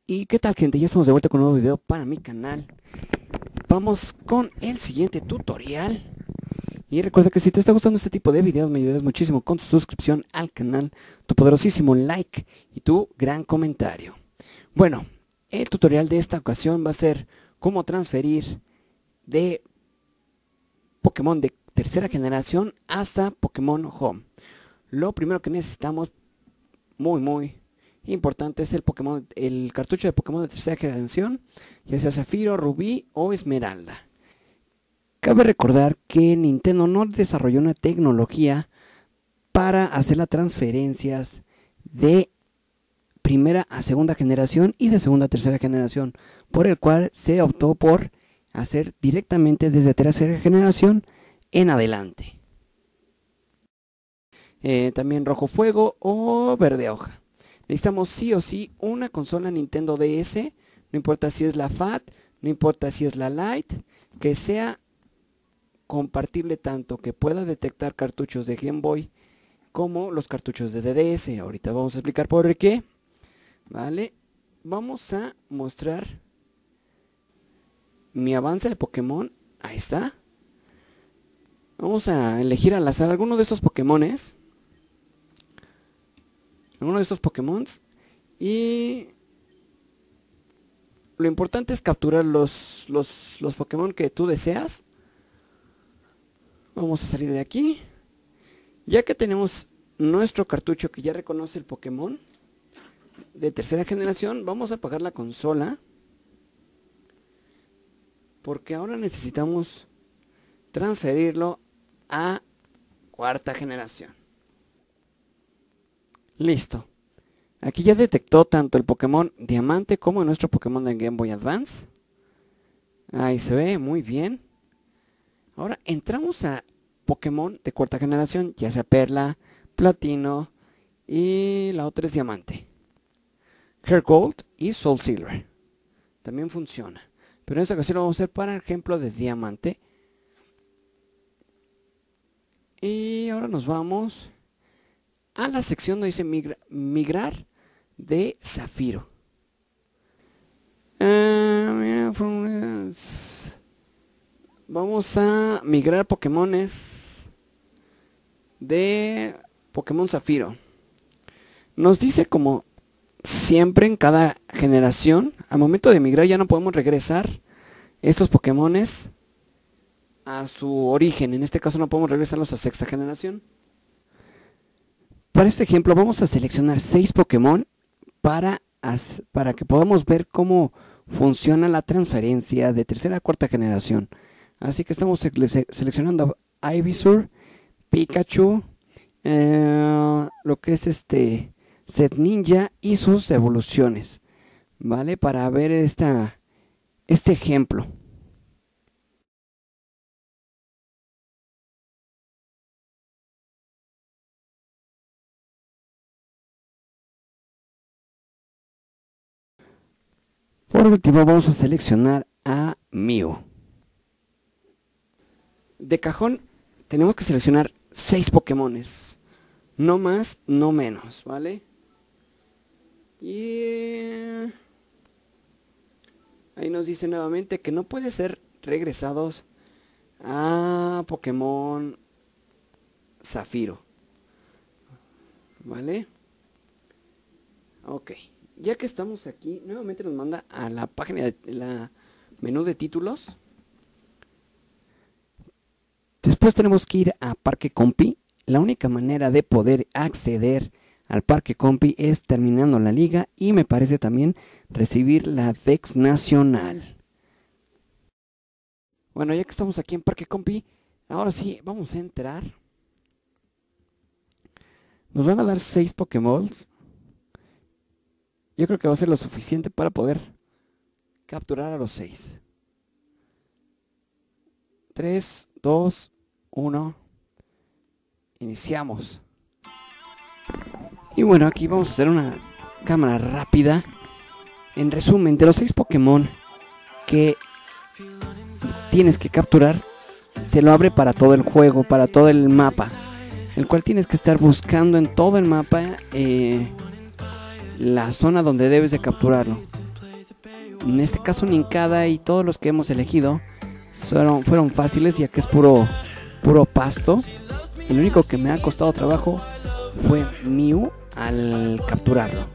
¿Y qué tal, gente? Ya estamos de vuelta con un nuevo video para mi canal. Vamos con el siguiente tutorial. Y recuerda que si te está gustando este tipo de videos, me ayudas muchísimo con tu suscripción al canal, tu poderosísimo like y tu gran comentario. Bueno, el tutorial de esta ocasión va a ser cómo transferir de Pokémon de tercera generación hasta Pokémon Home. Lo primero que necesitamos, muy importante, es el cartucho de Pokémon de tercera generación, ya sea Zafiro, Rubí o Esmeralda. Cabe recordar que Nintendo no desarrolló una tecnología para hacer las transferencias de primera a segunda generación y de segunda a tercera generación, por el cual se optó por hacer directamente desde tercera generación en adelante. También rojo fuego o verde hoja. Necesitamos sí o sí una consola Nintendo DS, no importa si es la FAT, no importa si es la Lite, que sea compartible tanto que pueda detectar cartuchos de Game Boy como los cartuchos de DDS. Ahorita vamos a explicar por qué. Vale, vamos a mostrar mi avance de Pokémon. Ahí está. Vamos a elegir al azar alguno de estos Pokémones. Y lo importante es capturar los Pokémon que tú deseas. Vamos a salir de aquí. Ya que tenemos nuestro cartucho que ya reconoce el Pokémon de tercera generación, vamos a apagar la consola, porque ahora necesitamos transferirlo a cuarta generación. Listo. Aquí ya detectó tanto el Pokémon Diamante como nuestro Pokémon de Game Boy Advance. Ahí se ve muy bien. Ahora entramos a Pokémon de cuarta generación, ya sea Perla, Platino y la otra es Diamante. Heart Gold y Soul Silver. También funciona. Pero en esta ocasión lo vamos a hacer para ejemplo de Diamante. Y ahora nos vamos a la sección donde dice migrar de Zafiro. Vamos a migrar Pokémones de Pokémon Zafiro. Nos dice, como siempre en cada generación, al momento de migrar ya no podemos regresar estos Pokémones a su origen. En este caso no podemos regresarlos a sexta generación. Para este ejemplo vamos a seleccionar 6 Pokémon para que podamos ver cómo funciona la transferencia de tercera a cuarta generación. Así que estamos seleccionando a Ivysaur, Pikachu, lo que es Setninja y sus evoluciones, ¿vale? Para ver este ejemplo. Por último vamos a seleccionar a Mew. De cajón tenemos que seleccionar 6 Pokémones, no más, no menos, ¿vale? Y ahí nos dice nuevamente que no puede ser regresados a Pokémon Zafiro, ¿vale? Ok, ya que estamos aquí, nuevamente nos manda a la página de la menú de títulos. Después tenemos que ir a Parque Compi. La única manera de poder acceder al Parque Compi es terminando la liga y me parece también recibir la Dex Nacional. Bueno, ya que estamos aquí en Parque Compi, ahora sí vamos a entrar. Nos van a dar 6 Pokémon. Yo creo que va a ser lo suficiente para poder capturar a los 6. 3, 2, 1. Iniciamos. Y bueno, aquí vamos a hacer una cámara rápida. En resumen, de los 6 Pokémon que tienes que capturar, te lo abre para todo el juego, para todo el mapa, el cual tienes que estar buscando en todo el mapa la zona donde debes de capturarlo. En este caso Nincada y todos los que hemos elegido fueron fáciles, ya que es puro pasto. El único que me ha costado trabajo fue Mew al capturarlo.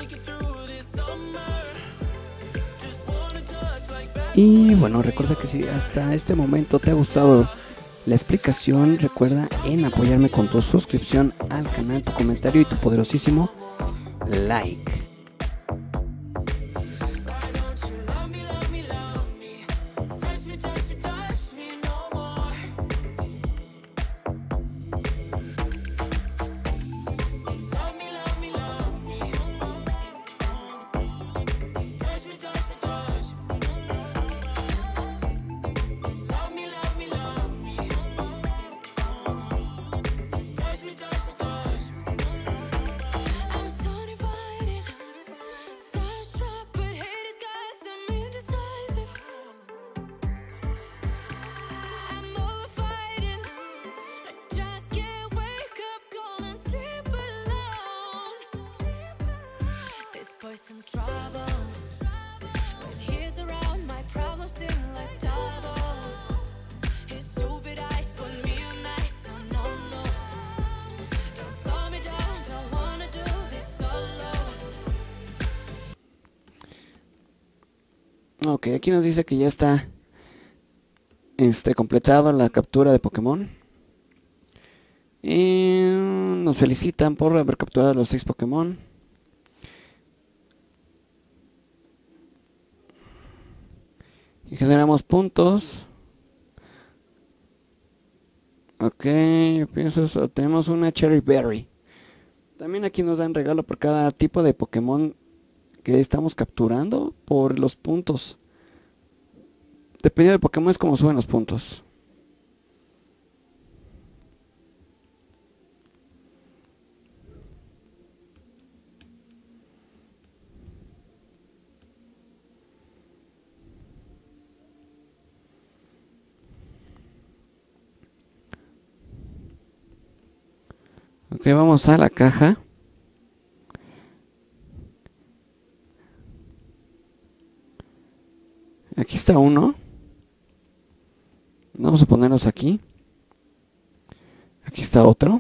Y bueno, recuerda que si hasta este momento te ha gustado la explicación, recuerda en apoyarme con tu suscripción al canal, tu comentario y tu poderosísimo like. Some trouble when he's around, my problems seem like double. His stupid eyes put me on ice, so no, no. Don't slow me down, don't wanna do this solo. Ok, aquí nos dice que ya está completado la captura de Pokémon. Y nos felicitan por haber capturado los 6 Pokémon. Y generamos puntos. Ok, yo pienso, tenemos una Cherry Berry. También aquí nos dan regalo por cada tipo de Pokémon que estamos capturando por los puntos. Dependiendo del Pokémon es como suben los puntos. Ok, vamos a la caja. Aquí está uno. Vamos a ponerlos aquí. Aquí está otro.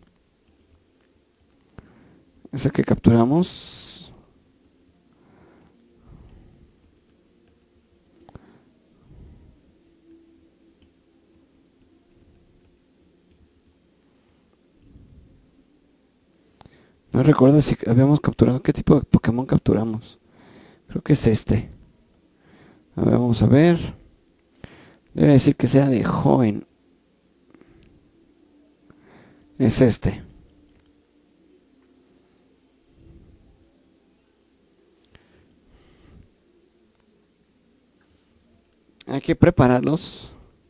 Ese que capturamos. No recuerdo si habíamos capturado. ¿Qué tipo de Pokémon capturamos? Creo que es este. A ver, vamos a ver. Debe decir que sea de joven. Es este. Hay que prepararlos.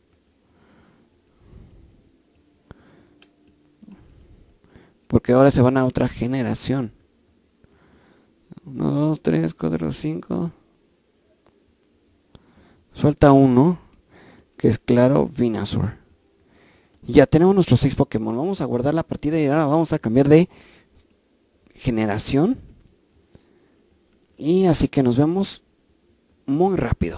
Porque ahora se van a otra generación. 1, 2, 3, 4, 5. Falta uno. Que es claro, Venusaur. Y ya tenemos nuestros 6 Pokémon. Vamos a guardar la partida y ahora vamos a cambiar de generación. Y así que nos vemos muy rápido.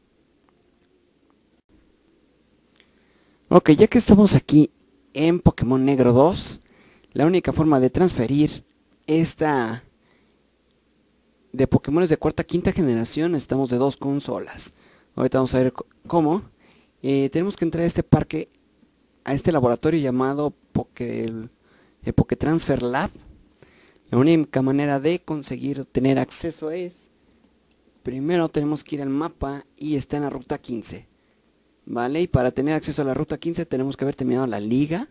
Ok, ya que estamos aquí en Pokémon Negro 2, la única forma de transferir esta de Pokémon de cuarta quinta generación, necesitamos de 2 consolas. Ahorita vamos a ver cómo. Tenemos que entrar a este parque, a este laboratorio llamado Poketransfer Lab. La única manera de conseguir tener acceso es, primero tenemos que ir al mapa y está en la ruta 15. Vale, y para tener acceso a la ruta 15 tenemos que haber terminado la liga.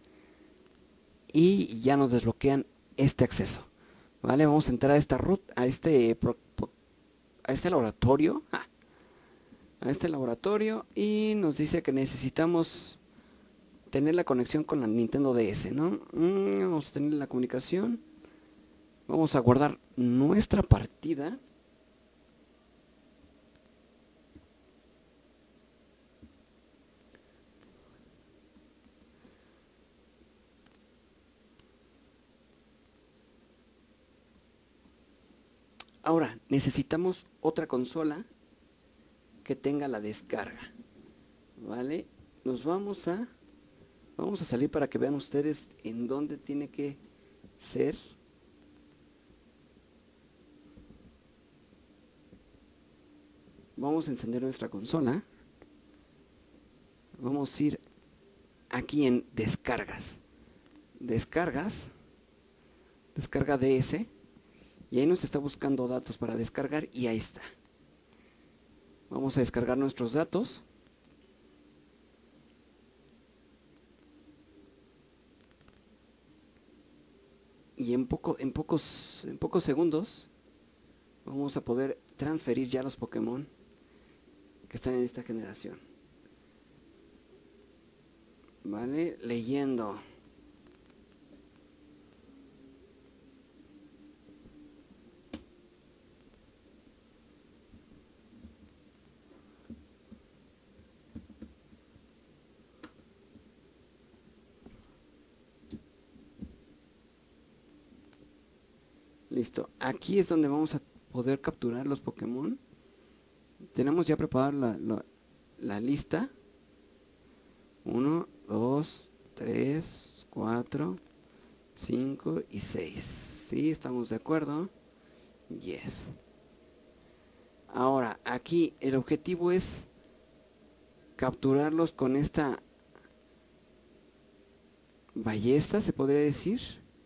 Y ya nos desbloquean este acceso. Vale, vamos a entrar a esta ruta, a este laboratorio. A este laboratorio y nos dice que necesitamos tener la conexión con la Nintendo DS, ¿no? Vamos a tener la comunicación. Vamos a guardar nuestra partida. Ahora, necesitamos otra consola que tenga la descarga. ¿Vale? Vamos a salir para que vean ustedes en dónde tiene que ser. Vamos a encender nuestra consola. Vamos a ir aquí en descargas. Descargas. Descarga DS. Y ahí nos está buscando datos para descargar y ahí está. Vamos a descargar nuestros datos. Y en pocos segundos vamos a poder transferir ya los Pokémon que están en esta generación. Vale, leyendo. Listo, aquí es donde vamos a poder capturar los Pokémon. Tenemos ya preparada la lista. 1, 2, 3, 4, 5 y 6. ¿Sí? ¿Estamos de acuerdo? Yes. Ahora, aquí el objetivo es capturarlos con esta ballesta, se podría decir.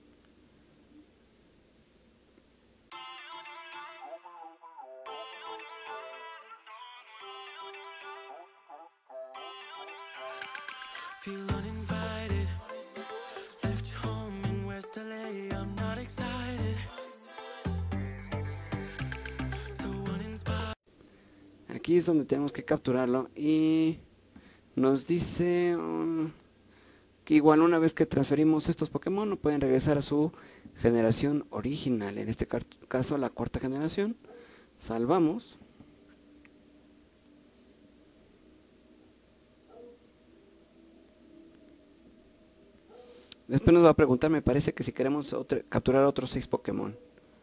Feel uninvited. Left home in West LA. I'm not excited. So uninspired. Aquí es donde tenemos que capturarlo y nos dice que igual una vez que transferimos estos Pokémon no pueden regresar a su generación original, en este caso la cuarta generación. Salvamos. Después nos va a preguntar, me parece que si queremos capturar otros 6 Pokémon.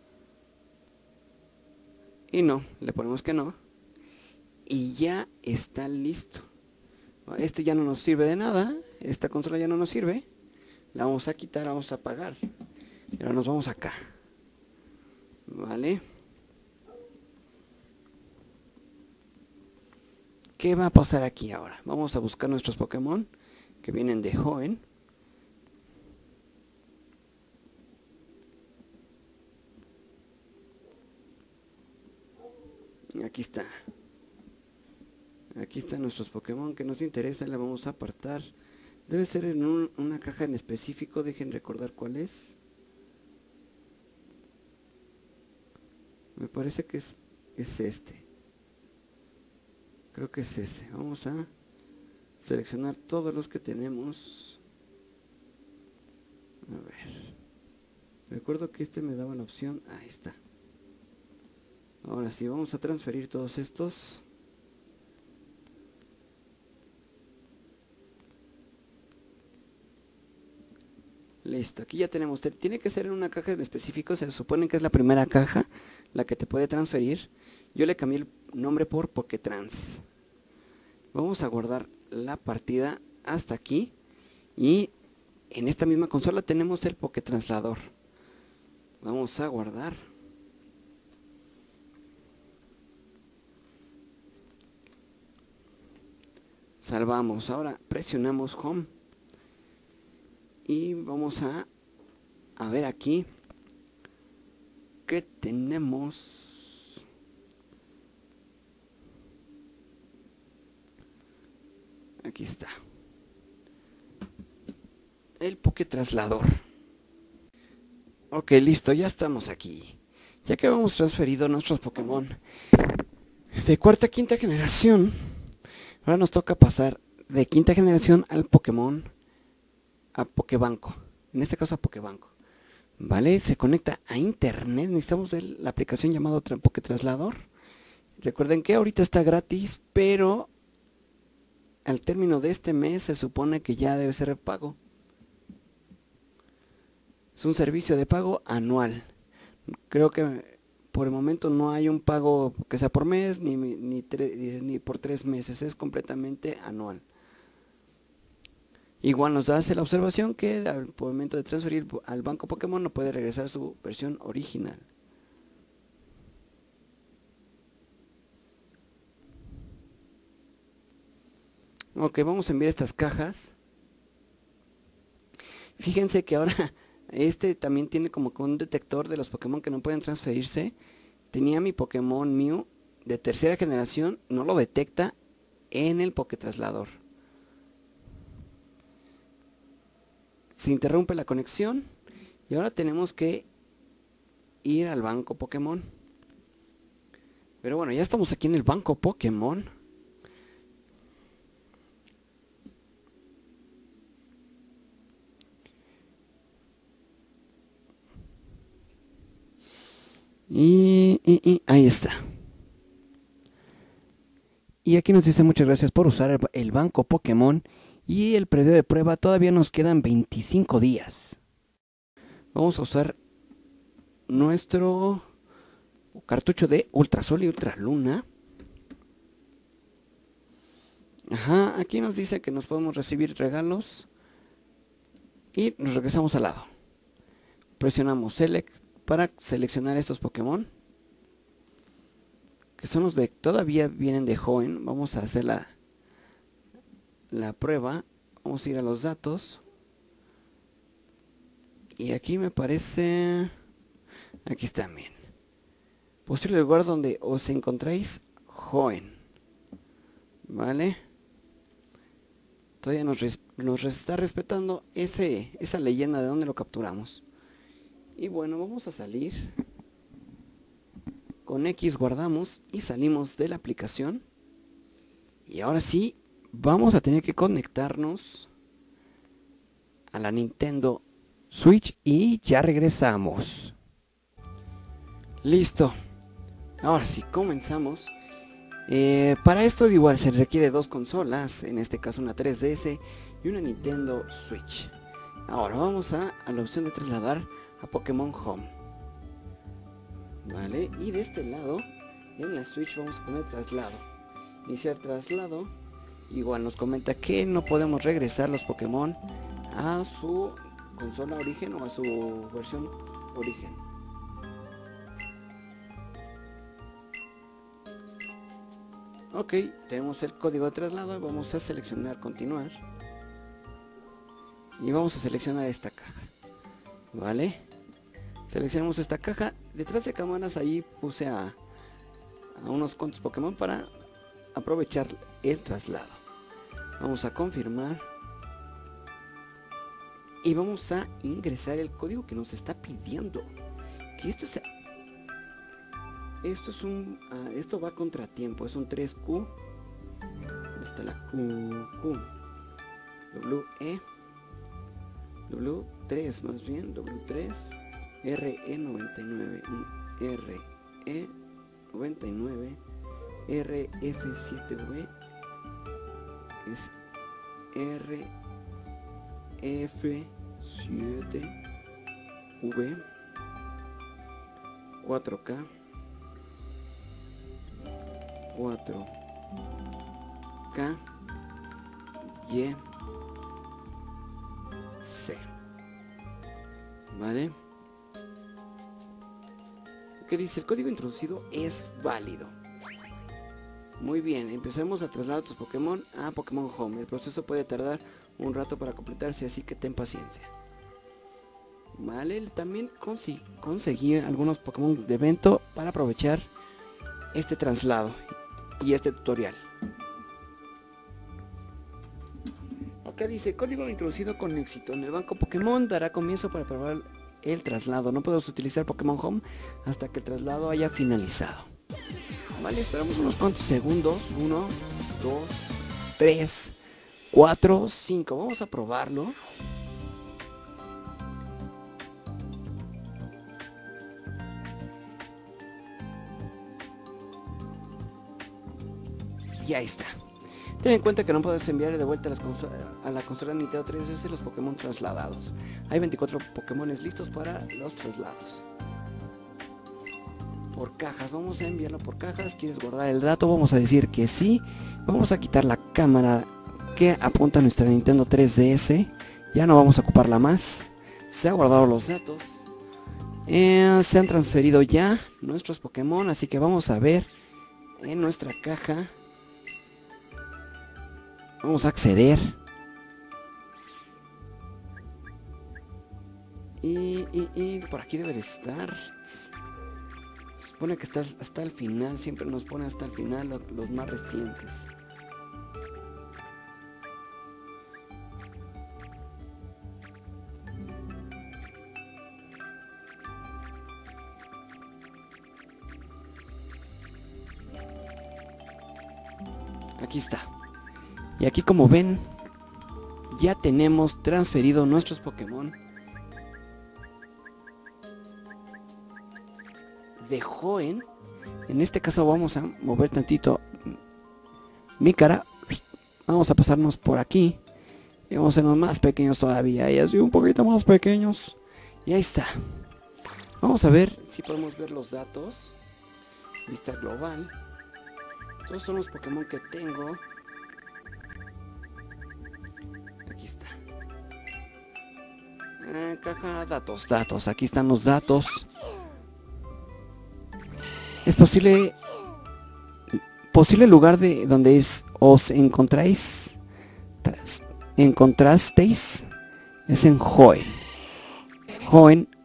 Y no, le ponemos que no. Y ya está listo. Este ya no nos sirve de nada. Esta consola ya no nos sirve. La vamos a quitar, vamos a apagar. Y ahora nos vamos acá. Vale. ¿Qué va a pasar aquí ahora? Vamos a buscar nuestros Pokémon que vienen de Hoenn. Aquí está. Aquí están nuestros Pokémon que nos interesan. La vamos a apartar. Debe ser en una caja en específico. Dejen recordar cuál es. Me parece que es este. Creo que es ese. Vamos a seleccionar todos los que tenemos. A ver. Recuerdo que este me daba la opción. Ahí está. Ahora sí, vamos a transferir todos estos. Listo, aquí ya tenemos. Tiene que ser en una caja en específico. Se supone que es la primera caja la que te puede transferir. Yo le cambié el nombre por Pokétrans. Vamos a guardar la partida hasta aquí. Y en esta misma consola tenemos el Pokétranslador. Vamos a guardar. Salvamos. Ahora presionamos Home. Y vamos a ver aquí que tenemos. Aquí está. El Pokétraslador. Ok, listo, ya estamos aquí. Ya que hemos transferido nuestros Pokémon de cuarta a quinta generación, ahora nos toca pasar de quinta generación al Pokémon a Pokébanco. En este caso a Pokébanco. Vale, se conecta a internet. Necesitamos la aplicación llamada Pokétraslador. Recuerden que ahorita está gratis, pero al término de este mes se supone que ya debe ser pago. Es un servicio de pago anual. Creo que por el momento no hay un pago que sea por mes ni por 3 meses, es completamente anual. Igual nos hace la observación que al momento de transferir al banco Pokémon no puede regresar su versión original. Ok, vamos a enviar estas cajas. Fíjense que ahora este también tiene como que un detector de los Pokémon que no pueden transferirse. Tenía mi Pokémon Mew de tercera generación, no lo detecta en el Pokétraslador. Se interrumpe la conexión y ahora tenemos que ir al banco Pokémon. Pero bueno, ya estamos aquí en el banco Pokémon. Y ahí está. Y aquí nos dice muchas gracias por usar el banco Pokémon. Y el periodo de prueba todavía nos quedan 25 días. Vamos a usar nuestro cartucho de Ultrasol y Ultraluna. Ajá, aquí nos dice que nos podemos recibir regalos. Y nos regresamos al lado. Presionamos Select para seleccionar estos Pokémon. Que son los de todavía vienen de Hoenn. Vamos a hacer la prueba. Vamos a ir a los datos. Y aquí me parece... Aquí está bien. Posible lugar donde os encontráis Hoenn. Vale. Todavía nos está respetando esa leyenda de donde lo capturamos. Y bueno, vamos a salir. Con X guardamos y salimos de la aplicación. Y ahora sí, vamos a tener que conectarnos a la Nintendo Switch y ya regresamos. Listo. Ahora sí, comenzamos. Para esto igual se requiere 2 consolas, en este caso una 3DS y una Nintendo Switch. Ahora vamos a la opción de trasladar a Pokémon Home. Vale, y de este lado, en la Switch vamos a poner traslado. Iniciar traslado. Igual nos comenta que no podemos regresar los Pokémon a su consola origen o a su versión origen. Ok, tenemos el código de traslado y vamos a seleccionar continuar. Y vamos a seleccionar esta caja. Vale. Seleccionamos esta caja. Detrás de cámaras ahí puse a unos cuantos Pokémon para aprovechar el traslado. Vamos a confirmar. Y vamos a ingresar el código que nos está pidiendo. Que esto es un... esto va a contratiempo. Es un 3Q. ¿Dónde está la Q? WE. W3 más bien. W3. RE99. RE99. RF7V. Es RF7V. 4K. 4K Y C. Vale. ¿Qué dice? El código introducido es válido. Muy bien, empecemos a trasladar tus Pokémon a Pokémon Home. El proceso puede tardar un rato para completarse, así que ten paciencia. Vale, también conseguí algunos Pokémon de evento para aprovechar este traslado y este tutorial. Ok, dice, código introducido con éxito. En el banco Pokémon dará comienzo para probar el traslado. No podemos utilizar Pokémon Home hasta que el traslado haya finalizado. Vale, esperamos unos cuantos segundos. 1, 2, 3, 4, 5. Vamos a probarlo. Y ahí está. Ten en cuenta que no puedes enviar de vuelta a la consola Nintendo 3DS los Pokémon trasladados. Hay 24 Pokémon listos para los traslados. por cajas. Vamos a enviarlo por cajas. ¿Quieres guardar el dato? Vamos a decir que sí. Vamos a quitar la cámara que apunta a nuestra Nintendo 3DS. Ya no vamos a ocuparla más. Se han guardado los datos. Se han transferido ya nuestros Pokémon. Así que vamos a ver en nuestra caja. Vamos a acceder. Y por aquí debe de estar. Se supone que está hasta el final. Siempre nos pone hasta el final los más recientes. Aquí está. Y aquí, como ven, ya tenemos transferido nuestros Pokémon de Hoenn. En este caso vamos a mover tantito mi cara. Vamos a pasarnos por aquí. Y vamos a hacernos más pequeños todavía. Y así un poquito más pequeños. Y ahí está. Vamos a ver si podemos ver los datos. Vista global. Estos son los Pokémon que tengo. Aquí está. Caja, datos. Aquí están los datos. Es posible lugar de donde os encontrasteis es en Hoenn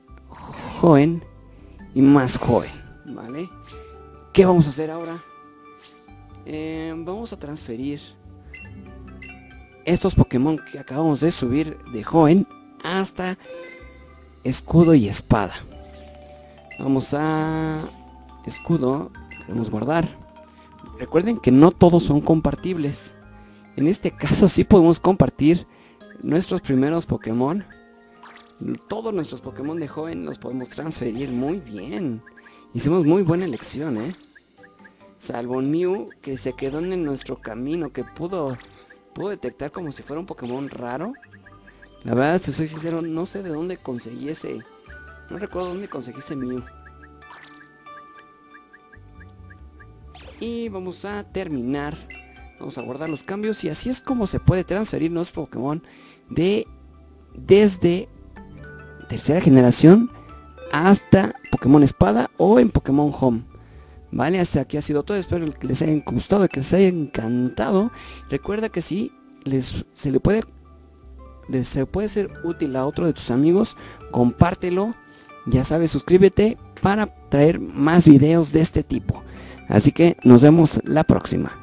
y más Hoenn, ¿vale? ¿Qué vamos a hacer ahora? Vamos a transferir estos Pokémon que acabamos de subir de Hoenn hasta escudo y espada. Vamos a escudo, queremos guardar. Recuerden que no todos son compartibles. En este caso sí podemos compartir nuestros primeros Pokémon. Todos nuestros Pokémon de Hoenn los podemos transferir muy bien. Hicimos muy buena elección, salvo Mew, que se quedó en nuestro camino, que pudo detectar como si fuera un Pokémon raro. La verdad, si soy sincero, no sé de dónde conseguí ese. No recuerdo dónde conseguí ese Mew. Y vamos a terminar. Vamos a guardar los cambios. Y así es como se puede transferir nuestro Pokémon desde tercera generación hasta Pokémon Espada o en Pokémon Home. Vale, hasta aquí ha sido todo. Espero que les haya gustado, que les haya encantado. Recuerda que si se puede ser útil a otro de tus amigos, compártelo. Ya sabes, suscríbete para traer más videos de este tipo. Así que nos vemos la próxima.